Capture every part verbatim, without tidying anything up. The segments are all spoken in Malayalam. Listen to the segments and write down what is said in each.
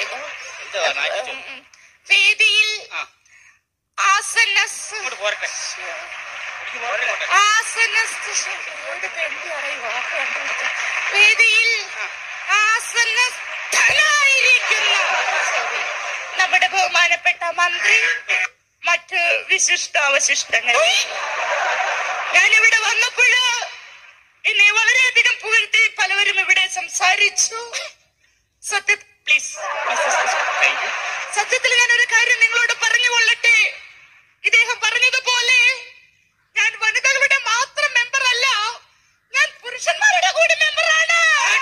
വേദിയിൽ വേദിയിൽ ആസന്നസ്ഥനായിരിക്കുന്ന നമ്മുടെ ബഹുമാനപ്പെട്ട മന്ത്രി, മറ്റ് വിശിഷ്ടാവശിഷ്ടങ്ങൾ. ഞാനിവിടെ വന്നപ്പോൾ എന്നെ വളരെയധികം പുകഴ്ത്തി പലവരും ഇവിടെ സംസാരിച്ചു. സത്യ പ്ലീസ് സത്യത്തിൽ ഞാൻ ഒരു കാര്യം നിങ്ങളോട് പറഞ്ഞുകൊള്ളട്ടെ. ഇദ്ദേഹം പറഞ്ഞതുപോലെ ഞാൻ വനിതകളുടെ മാത്രം മെമ്പർ അല്ല, ഞാൻ പുരുഷന്മാരുടെ കൂടി മെമ്പറാണ്.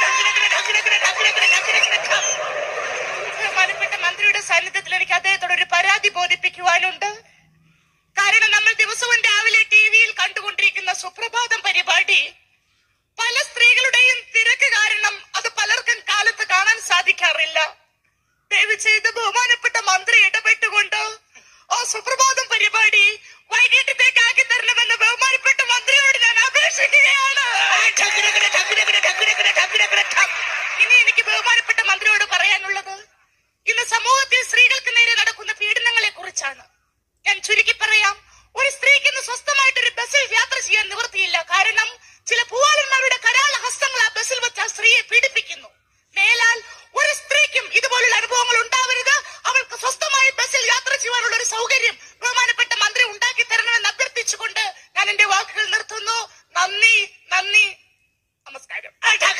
ബഹുമാനപ്പെട്ട മന്ത്രിയുടെ സാന്നിധ്യത്തിൽ എനിക്ക് അദ്ദേഹത്തോട് ഒരു പരാതി ബോധിപ്പിക്കുവാനുണ്ട്. കാരണം നമ്മൾ ദിവസവും രാവിലെ ടി വിയിൽ കണ്ടുകൊണ്ടിരിക്കുന്ന സുപ്രഭാതം പരിപാടി പല സ്ത്രീകളുടെയും തിരക്ക് കാരണം അത് പലർക്കും കാലത്ത് കാണാൻ സാധിക്കാറില്ല. ദയവ് ചെയ്ത് ബഹുമാനപ്പെട്ട മന്ത്രി ഇടപെട്ടുകൊണ്ട് ആ സുപ്രഭാതം പരിപാടി വൈകിട്ടത്തേക്ക് ആക്കി തരണമെന്ന് ബഹുമാനപ്പെട്ട മന്ത്രിയോട് ഞാൻ അപേക്ഷിക്കുകയാണ്. ഇനി എനിക്ക് ബഹുമാനപ്പെട്ട മന്ത്രിയോട് പറയാനുള്ളത് ഇന്ന് സമൂഹത്തിൽ സ്ത്രീകൾക്ക് നേരെ നടക്കുന്ന പീഡനങ്ങളെ കുറിച്ചാണ്. ഞാൻ ചുരുക്കി പറയാം, ഒരു സ്ത്രീക്ക് ഇന്ന് സ്വസ്ഥമായിട്ടൊരു ബസ്സിൽ യാത്ര ചെയ്യാൻ നിവൃത്തിയില്ല. കാരണം ചില പൂവാലന്മാരുടെ കരാള ഹസ്തങ്ങൾ ആ ബസ്സിൽ വെച്ച് ആ സ്ത്രീയെ പീഡിപ്പിക്കുന്നു. മേലാൽ ഒരു സ്ത്രീക്കും ഇതുപോലുള്ള അനുഭവങ്ങൾ ഉണ്ടാവരുത്. അവൾക്ക് സ്വസ്ഥമായി ബസ്സിൽ യാത്ര ചെയ്യാനുള്ള ഒരു സൗകര്യം ബഹുമാനപ്പെട്ട മന്ത്രി ഉണ്ടാക്കി തരണമെന്ന് അഭ്യർത്ഥിച്ചുകൊണ്ട് ഞാൻ എന്റെ വാക്കുകൾ നിർത്തുന്നു. നന്ദി, നന്ദി, നമസ്കാരം.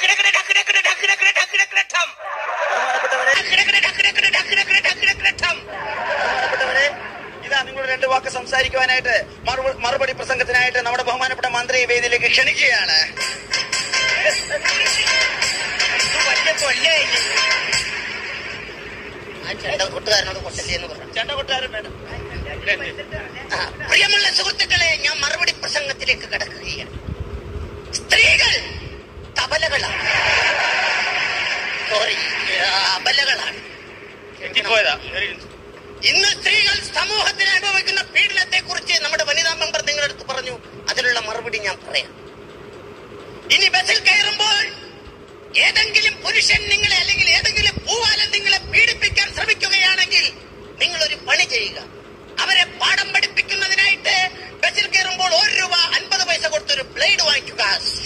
ഇതാ നിങ്ങൾ രണ്ട് വാക്ക് സംസാരിക്കുവാനായിട്ട് മറുപടി പ്രസംഗത്തിനായിട്ട് നമ്മുടെ ബഹുമാനപ്പെട്ട മന്ത്രി വേദിയിലേക്ക് ക്ഷണിക്കുകയാണ്. കൂട്ടുകാരനോട് കൊട്ടല്ലേ എന്ന് പറഞ്ഞു. ചേട്ട കൂട്ടുകാരൻ വേണം. പ്രിയമുള്ള സുഹൃത്തുക്കളെ, ഞാൻ മറുപടി പ്രസംഗത്തിലേക്ക് കടക്കുകയാണ്. സ്ത്രീകൾ തബലകളാണ്, സോറി അബലകളാണ്. ഇന്ന് സ്ത്രീകൾ സമൂഹത്തിന് അനുഭവിക്കുന്ന പീഡനത്തെ കുറിച്ച് നമ്മുടെ വനിതാ മെമ്പർ നിങ്ങളുടെ അടുത്ത് പറഞ്ഞു. അതിനുള്ള മറുപടി ഞാൻ പറയാം. ഇനി ബസ്സിൽ കയറുമ്പോൾ ഏതെങ്കിലും പുരുഷൻ നിങ്ങളെ അല്ലെങ്കിൽ ഏതെങ്കിലും പൂവാലൻ നിങ്ങളെ പീഡിപ്പിക്കാൻ ശ്രമിക്കുകയാണെങ്കിൽ നിങ്ങൾ ഒരു പണി ചെയ്യുക. അവരെ പാഠം പഠിപ്പിക്കുന്നതിനായിട്ട് ബസ്സിൽ കയറുമ്പോൾ ഒരു രൂപ അൻപത് പൈസ കൊടുത്തൊരു ബ്ലേഡ് വാങ്ങിക്കുക.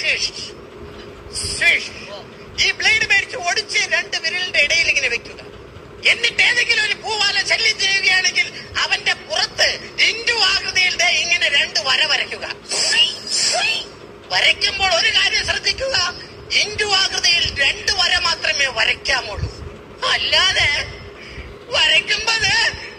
ഈ ബ്ലേഡ് മേടിച്ച് ഒടിച്ച് രണ്ട് വിരലിന്റെ ഇടയിൽ ഇങ്ങനെ വെക്കുക. എന്നിട്ട് ഏതെങ്കിലും ഒരു പൂവാലൻ ശല്യം ചെയ്യുകയാണെങ്കിൽ അവന്റെ പുറത്ത് ഇൻഡു ആകൃതിയിൽ ഇങ്ങനെ രണ്ട് വര വരയ്ക്കുക. വരയ്ക്കുമ്പോൾ ഒരു കാര്യം ശ്രദ്ധിക്കുക, ഇൻഡു ആകൃതിയിൽ രണ്ട് വര മാത്രമേ വരയ്ക്കാമുള്ളൂ. അല്ലാതെ വരയ്ക്കുമ്പോൾ